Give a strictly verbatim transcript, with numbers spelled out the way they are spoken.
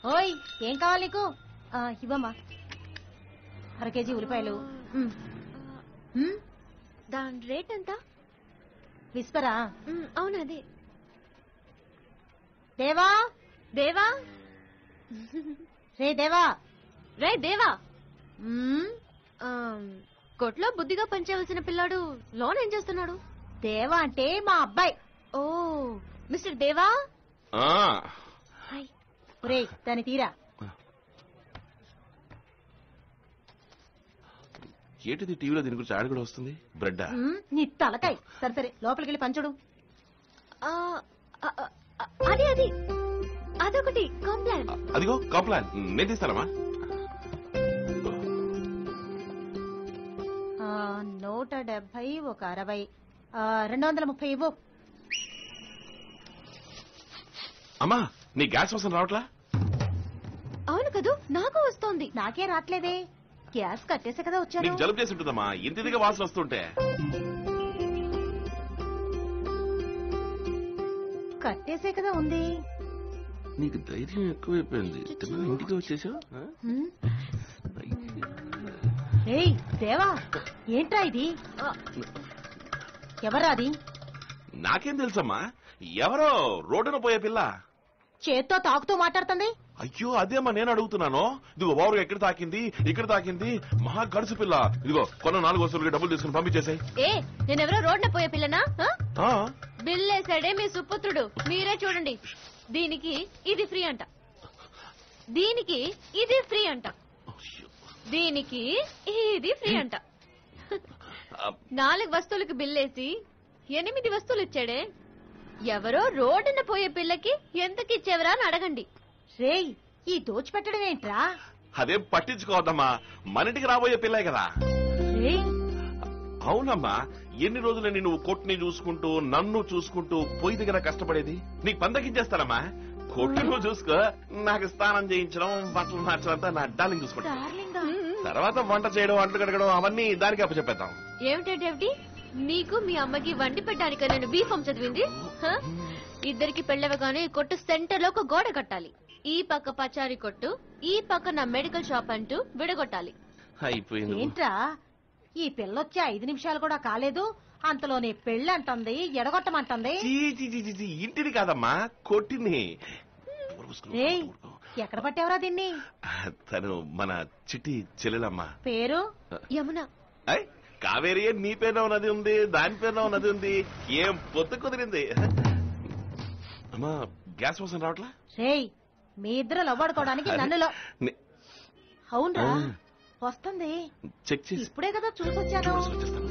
ఓయ్ ఏం కావాలి నీకు? ఇవ్వమ్మా అర కేజీ ఉల్లిపాయలు. దాని రేట్ ఎంత? విస్పరా? అవును అదే. దేవా దేవా రే దేవా రే దేవా కొట్లో బుద్ధిగా పనిచేయవలసిన పిల్లాడు లోన్ ఏం చేస్తున్నాడు? దేవా అంటే మా అబ్బాయి. ఓ మిస్టర్ దేవా. రే దాని తీరా. ఏంటిది టీవీలో దీని గురించి యాడ్ కూడా వస్తుంది? బ్రెడ్ నీ తలకాయ. సరే సరే లోపలికి వెళ్ళి పంచుడు. అది అది అదొకటి కాంప్లాన్. అదిగో కాంప్లాన్ నేను తీస్తానమ్మా. నూట డెబ్బై ఒక అరవై రెండు వందల ముప్పై ఇవ్వు. అమ్మా నీ గ్యాస్ వాసన రావట్లా? అవును కదూ నాకు వస్తోంది. నాకే రావట్లేదే. గ్యాస్ కట్టేసే కదా వచ్చాను. నీకు జలుబు చేసి ఉంటుందమ్మా ఇంత ఇదిగా వాసన వస్తుంటే. కట్టేసే కదా ఉంది. నీకు ధైర్యం ఎక్కువైపోయింది. ఇంటికి వచ్చేసావు. ఏయ్ దేవా ఏంట్రా ఇది? ఎవరా అది? నాకేం తెలుసమ్మా. ఎవరో రోడ్డున పోయే పిల్ల చేత్తో తాకుతూ మాట్లాడుతుంది. అయ్యో అదేమ్మా నేను అడుగుతున్నాను. ఇదిగో బాబు ఎక్కడ తాకింది ఇక్కడ తాకింది. మహా గడుసు పిల్ల. ఇదిగో కొన్న నాలుగు వస్తువులకి డబ్బులు తీసుకుని పంపించేసాయి. ఏ నేనెవరో రోడ్న పోయే పిల్లనా? బిల్ వేసాడే మీ సుపుత్రుడు. మీరే చూడండి. దీనికి ఇది ఫ్రీ అంట, దీనికి ఇది ఫ్రీ అంట, దీనికి ఇది ఫ్రీ అంట. నాలుగు వస్తువులకు బిల్లేసి ఎనిమిది వస్తువులు ఇచ్చాడే. ఎవరో రోడ్డున పోయే పిల్లకి ఎంతకిచ్చేవరా అని అడగండి. రేయ్ ఈ దోచిపెట్టడం ఏంట్రా? అదేం పట్టించుకోవద్దమ్మా. మనింటికి రాబోయే పిల్లే కదా. అవునమ్మా ఎన్ని రోజులని నువ్వు కొట్టుని చూసుకుంటూ నన్ను చూసుకుంటూ పొయ్యి దగ్గర కష్టపడేది. నీకు పందకించేస్తానమ్మా. కొట్టు నువ్వు చూసుకో. నాకు స్నానం చేయించడం బట్టలు మార్చడం అంతా నా డార్లింగ్ చూసుకుంటా. తర్వాత వంట చేయడం అంట్లు కడగడం అవన్నీ దానికి అప్పచెప్పేద్దాం. ఏమిటేమిటి నీకు మీ అమ్మకి వండి పెట్టడానికి నేను బీఫామ్ చదివింది? ఇద్దరికి పెళ్ళవగానే కొట్టు సెంటర్ లో ఒక గోడ కట్టాలి. ఈ పక్క పచారీ కొట్టు, ఈ పక్క నా మెడికల్ షాప్ అంటూ విడగొట్టాలి. అయిపోయింది. ఏంట్రా ఈ పిల్లొచ్చి ఐదు నిమిషాలు కూడా కాలేదు అంతలోనే పెళ్లి అంటుంది, ఎడగొట్టమంటుంది. ఇంటిని కాదమ్మా కొట్టిని. ఎక్కడ పట్టేవరా దీన్ని? తను మన చిట్టి చెల్లెలమ్మా. పేరు యమున. కావేరి నీ పేరున ఉన్నది ఉంది, దాని పేరున ఉన్నది ఉంది. ఏం పొత్తు కుదిరింది. అమ్మా గ్యాస్ వాసన రావట్లా? రేయ్ మీ ఇద్దరు లవ్వాడుకోవడానికి నన్నులో. అవునరా వస్తుంది. చెక్ చేసి ఇప్పుడే కదా చూసొచ్చాను.